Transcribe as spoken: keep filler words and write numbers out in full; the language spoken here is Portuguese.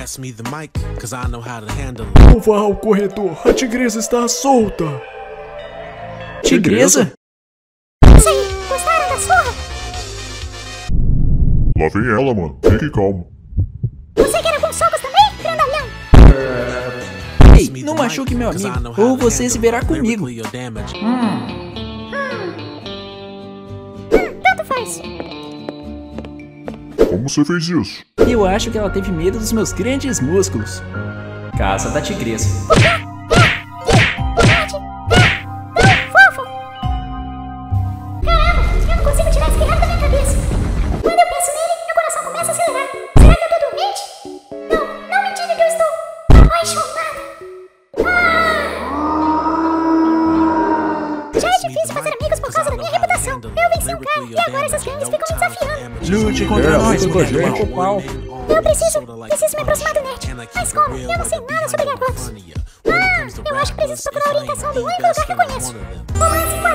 Não vá ao corredor, a tigresa está solta. Tigresa? Isso aí, gostaram da surra? Lá vem ela, mano. Fique calmo. Você quer alguns socos também, grandalhão? Ei, não machuque meu amigo, ou você se verá comigo. Hum. Hum, tanto faz. Como você fez isso? Eu acho que ela teve medo dos meus grandes músculos. Casa da tigresa. Fofo! Caramba, eu não consigo tirar esse pirata da minha cabeça. Quando eu penso nele, meu coração começa a acelerar. Será que eu tô doente? Não, não me diga que eu estou apaixonada. Ah! Já é difícil fazer amigos por causa da minha reputação. Eu venci um cara e agora essas gangues ficam me desafiando. Lute contra nós, mulher, Marco Pau. Eu preciso, preciso me aproximar do net. Mas como? Eu não sei nada sobre garotos. Ah, eu acho que preciso procurar a orientação do único lugar que eu conheço. Romance